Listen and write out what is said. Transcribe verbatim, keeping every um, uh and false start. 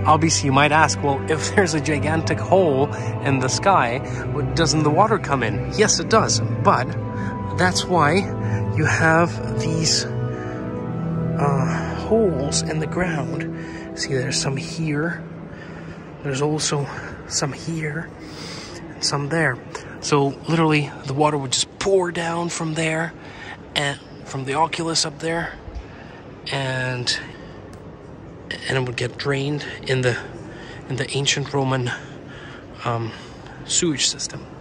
obviously you might ask, well, if there's a gigantic hole in the sky, doesn't the water come in? Yes, it does, but that's why you have these uh, holes in the ground. See, there's some here, there's also some here, and some there. So literally the water would just pour down from there, and from the oculus up there, and and it would get drained in the in the ancient Roman um, sewage system.